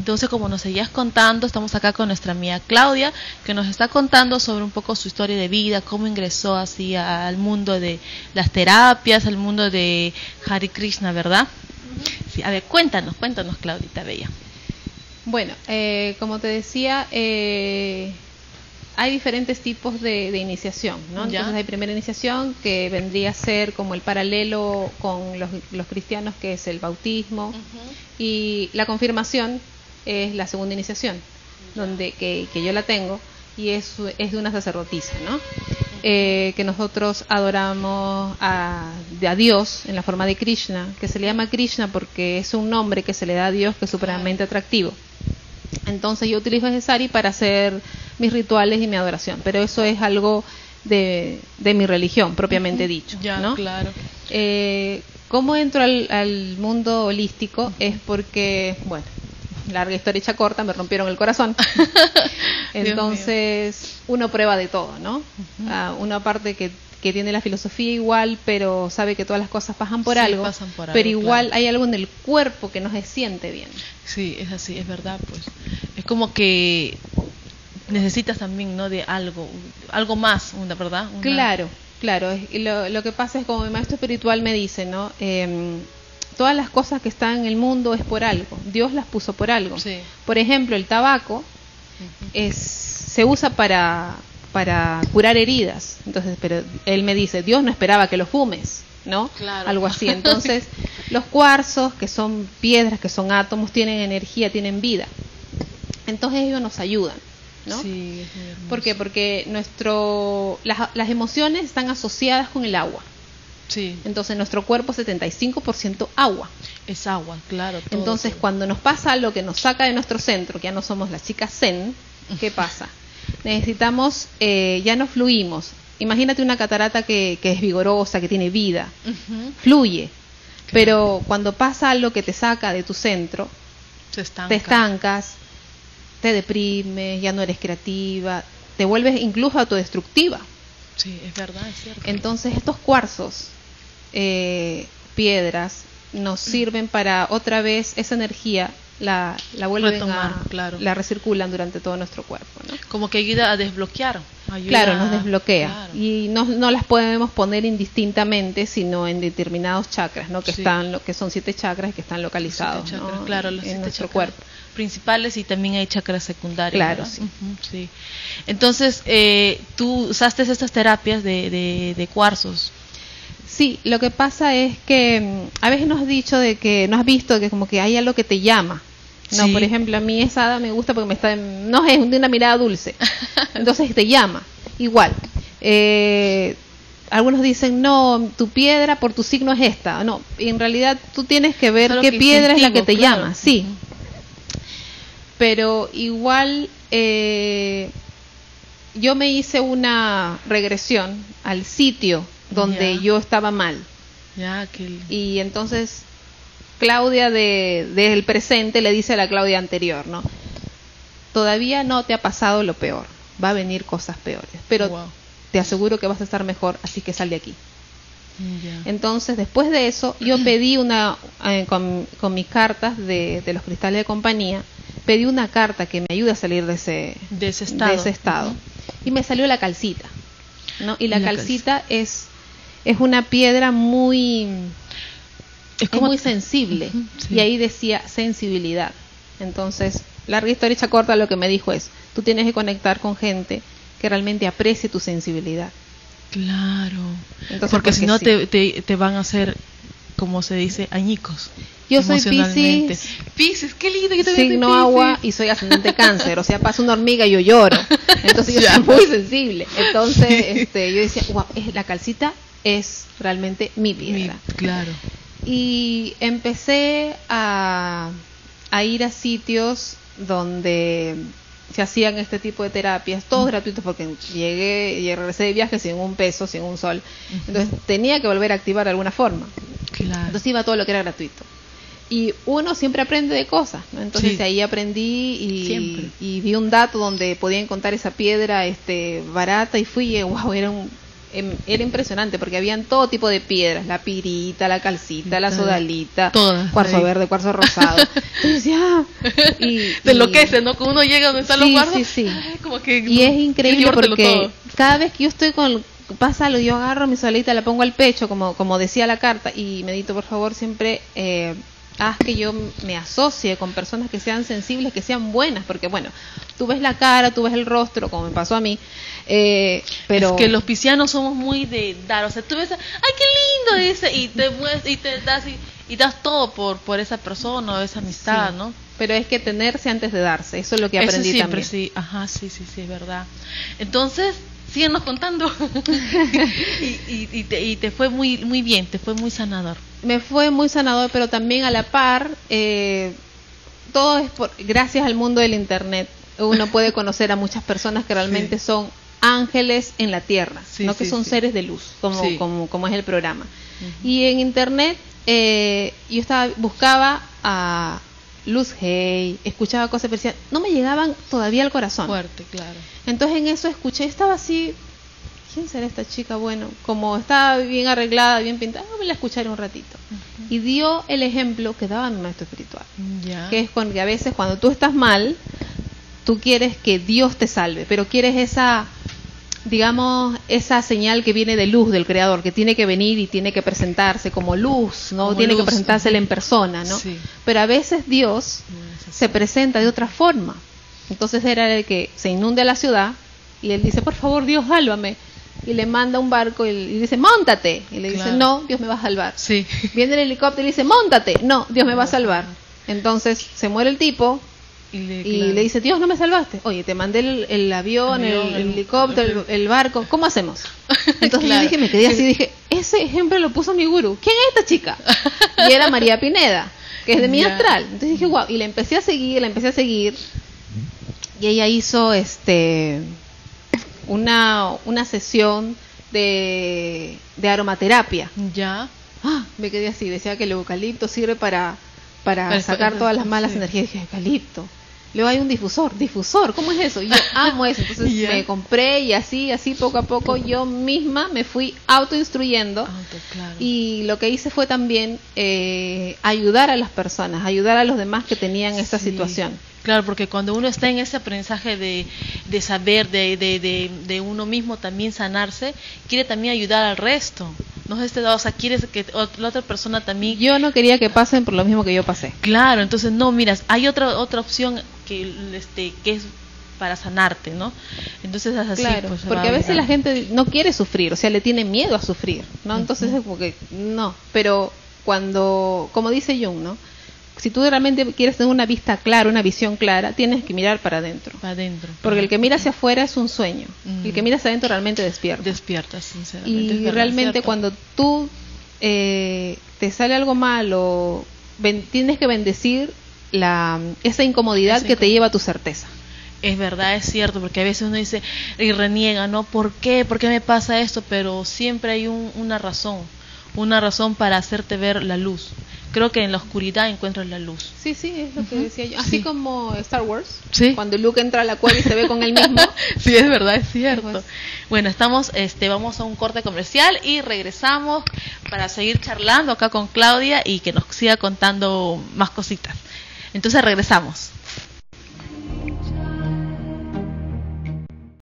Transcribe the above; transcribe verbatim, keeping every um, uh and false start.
Entonces, como nos seguías contando, estamos acá con nuestra amiga Claudia, que nos está contando sobre un poco su historia de vida, cómo ingresó así al mundo de las terapias, al mundo de Hare Krishna, ¿verdad? Sí, a ver, cuéntanos, cuéntanos, Claudita Bella. Bueno, eh, como te decía, eh, hay diferentes tipos de, de iniciación, ¿no? ¿Ya? Entonces hay primera iniciación, que vendría a ser como el paralelo con los, los cristianos, que es el bautismo, uh-huh. Y la confirmación es la segunda iniciación, ¿ya? Donde que, que yo la tengo, y es, es de una sacerdotisa, ¿no? Uh-huh. Eh, que nosotros adoramos a, a Dios en la forma de Krishna, que se le llama Krishna porque es un nombre que se le da a Dios que es supremamente atractivo. Entonces yo utilizo ese sari para hacer mis rituales y mi adoración, pero eso es algo de, de mi religión propiamente uh-huh. dicho, ya, ¿no? Claro. Eh, ¿Cómo entro al, al mundo holístico? Uh-huh. Es porque, bueno, larga historia hecha corta, me rompieron el corazón. Entonces uno prueba de todo, ¿no? Uh-huh. Uh, una parte que, que tiene la filosofía igual, pero sabe que todas las cosas pasan por, sí, algo, pasan por algo, pero igual claro. Hay algo en el cuerpo que no se siente bien. Sí, es así, es verdad, pues. Es como que necesitas también, ¿no? De algo, algo más, una, ¿verdad? Una... Claro, claro. Lo, lo que pasa es, como mi maestro espiritual me dice, ¿no? Eh, todas las cosas que están en el mundo es por algo. Dios las puso por algo. Sí. Por ejemplo, el tabaco uh-huh. es, se usa para, para curar heridas. Entonces, pero él me dice, Dios no esperaba que lo fumes, ¿no? Claro. Algo así. Entonces, los cuarzos, que son piedras, que son átomos, tienen energía, tienen vida. Entonces ellos nos ayudan, ¿no? Sí, es muy hermoso. ¿Por qué? Porque nuestro, las, las emociones están asociadas con el agua. Sí. Entonces nuestro cuerpo es setenta y cinco por ciento agua. Es agua, claro. Todo, Entonces todo. Cuando nos pasa algo que nos saca de nuestro centro, que ya no somos las chicas zen, ¿qué pasa? Necesitamos, eh, ya no fluimos. Imagínate una catarata que, que es vigorosa, que tiene vida, uh-huh. Fluye, claro. Pero cuando pasa algo que te saca de tu centro, Se estanca. te estancas, te deprimes, ya no eres creativa, te vuelves incluso autodestructiva. Sí, es verdad, es cierto. Entonces estos cuarzos, eh, piedras, nos sirven para otra vez esa energía la, la vuelven Retomar, a, claro. la recirculan durante todo nuestro cuerpo, ¿no? Como que ayuda a desbloquear. Ayuda claro, nos desbloquea. Claro. Y no, no las podemos poner indistintamente, sino en determinados chakras, ¿no? Que sí. están, lo que son siete chakras que están localizados, chakras, ¿no? Claro, los en siete nuestro chakras cuerpo. Principales, y también hay chakras secundarios. Claro, ¿verdad? sí. Uh-huh, sí. Entonces, eh, tú usaste estas terapias de, de, de cuarzos. Sí, lo que pasa es que a veces nos has dicho de que, nos has visto que como que hay algo que te llama. No, sí. Por ejemplo, a mí esa hada me gusta porque me está, no es de una mirada dulce, entonces te llama. Igual, eh, algunos dicen, no, tu piedra por tu signo es esta. No, en realidad tú tienes que ver qué piedra es la que te claro. llama, sí. Uh-huh. Pero igual, eh, yo me hice una regresión al sitio donde yeah. yo estaba mal. Yeah, que... Y entonces Claudia de, del presente le dice a la Claudia anterior, ¿no? Todavía no te ha pasado lo peor, va a venir cosas peores, pero wow. te aseguro que vas a estar mejor, así que sal de aquí. Yeah. Entonces, después de eso, yo pedí una, eh, con, con mis cartas de, de los cristales de compañía, pedí una carta que me ayude a salir de ese, de ese estado, de ese estado. Uh-huh. Y me salió la calcita, ¿no? Y la, la calcita, calcita es, es una piedra muy... Es, como, es muy sensible, uh-huh, sí. Y ahí decía sensibilidad. Entonces, larga historia hecha corta, lo que me dijo es, tú tienes que conectar con gente que realmente aprecie tu sensibilidad. Claro. Entonces, porque, porque si no sí. te, te, te van a hacer, como se dice, añicos. Yo soy Piscis. Piscis, qué lindo. Yo también signo soy agua y soy ascendente cáncer. O sea, pasa una hormiga y yo lloro. Entonces yo soy muy sensible. Entonces sí. este, yo decía, wow, la calcita es realmente mi piedra. Mi, claro. Y empecé a, a ir a sitios donde se hacían este tipo de terapias, todos mm. gratuitos, porque llegué y regresé de viaje sin un peso, sin un sol. Uh-huh. Entonces tenía que volver a activar de alguna forma. Claro. Entonces iba todo lo que era gratuito. Y uno siempre aprende de cosas, ¿no? Entonces sí. ahí aprendí y, y vi un dato donde podía encontrar esa piedra este barata y fui y wow, era un em, era impresionante porque habían todo tipo de piedras, la pirita, la calcita, la sodalita, todas, cuarzo ahí. verde, cuarzo rosado. Entonces, ah, y, Te y- enloquece, ¿no? Cuando uno llega donde están los Sí, cuartos, sí, sí. ay, como que Y es increíble llevártelo porque todo. cada vez que yo estoy con, pasa algo, yo agarro mi solita, la pongo al pecho, como, como decía la carta, y medito, por favor, siempre eh, haz que yo me asocie con personas que sean sensibles, que sean buenas, porque bueno, tú ves la cara, tú ves el rostro, como me pasó a mí, eh, pero... Es que los piscianos somos muy de dar, o sea, tú ves, ay, qué lindo ese, y te mues- y te das y, y das todo por por esa persona o esa amistad, Sí. ¿no? Pero es que tenerse antes de darse, eso es lo que Eso aprendí siempre, también. sí, ajá, sí, sí, sí, es verdad. Entonces, síguenos contando. y, y, y, te, y te fue muy muy bien, te fue muy sanador. Me fue muy sanador, pero también a la par, eh, todo es por, gracias al mundo del Internet. Uno puede conocer a muchas personas que realmente Sí. son ángeles en la tierra, Sí, no que sí, son sí. seres de luz, como, Sí. como, como es el programa. Ujú. Y en Internet eh, yo estaba buscaba a Luz Hay, escuchaba cosas, pero decía, no me llegaban todavía al corazón. Fuerte, claro. Entonces en eso escuché, estaba así, ¿quién será esta chica? Bueno, como estaba bien arreglada, bien pintada, voy a escuchar un ratito. Ujú. Y dio el ejemplo que daba mi maestro espiritual, Ya. que es con que a veces cuando tú estás mal, tú quieres que Dios te salve, pero quieres esa, digamos, esa señal que viene de luz del Creador, que tiene que venir y tiene que presentarse como luz, ¿no? Como Tiene luz. que presentársela en persona, ¿no? Sí. Pero a veces Dios No es así. se presenta de otra forma. Entonces era el que se inunde la ciudad y él dice, por favor, Dios, sálvame. Y le manda un barco y, y dice, móntate. Y le dice, Claro. no, Dios me va a salvar. Sí. Viene el helicóptero y le dice, móntate. No, Dios me va a salvar. Entonces se muere el tipo Y le, y claro. le dice, Dios, no me salvaste. Oye, te mandé el, el avión, el, Avión, el el- helicóptero, el, el barco. ¿Cómo hacemos? Entonces Claro. yo dije, me quedé así, dije, ese ejemplo lo puso mi gurú. ¿Quién es esta chica? Y era María Pineda, que es de mi Ya. astral. Entonces dije, wow. Y la empecé a seguir, la empecé a seguir. Y ella hizo este una, una sesión de, de aromaterapia. Ya. Ah, me quedé así, decía que el eucalipto sirve para, para Para- sacar todas las malas sí. energías. Dije, eucalipto. Luego hay un difusor, difusor, ¿cómo es eso? Y yo amo eso, entonces Ya. me compré y así, así poco a poco yo misma me fui autoinstruyendo. Auto, claro. Y lo que hice fue también eh, ayudar a las personas, ayudar a los demás que tenían esta Sí. situación. Claro, porque cuando uno está en ese aprendizaje de, de saber de, de, de, de uno mismo también sanarse, quiere también ayudar al resto. No sé, este, o sea, quieres que ot- la otra persona también... Yo no quería que pasen por lo mismo que yo pasé. Claro, entonces no, miras, hay otra otra opción que este que es para sanarte, ¿no? Entonces es así, Claro, pues, se porque va a veces la agregando. gente no quiere sufrir, o sea, le tiene miedo a sufrir, ¿no? Entonces es como que no, pero cuando, como dice Jung, ¿no? Si tú realmente quieres tener una vista clara, una visión clara, tienes que mirar para adentro. para adentro. Porque el que mira hacia afuera es un sueño, Ujú. el que mira hacia adentro realmente despierta. Despierta, sinceramente. es Y verdad, realmente ¿cierto? cuando tú eh, te sale algo malo, ben- tienes que bendecir la esa incomodidad Esa que te incom- lleva a tu certeza. Es verdad, es cierto, porque a veces uno dice y reniega, ¿no? ¿Por qué? ¿Por qué me pasa esto? Pero siempre hay un, una razón, una razón para hacerte ver la luz. Creo que en la oscuridad encuentras la luz. Sí, sí, es lo que Ujú. decía yo. Así Sí. como Star Wars, Sí. cuando Luke entra a la cueva y se ve con él mismo. Sí, es verdad, es cierto. Pues- Bueno, estamos, este, vamos a un corte comercial y regresamos para seguir charlando acá con Claudia y que nos siga contando más cositas. Entonces regresamos.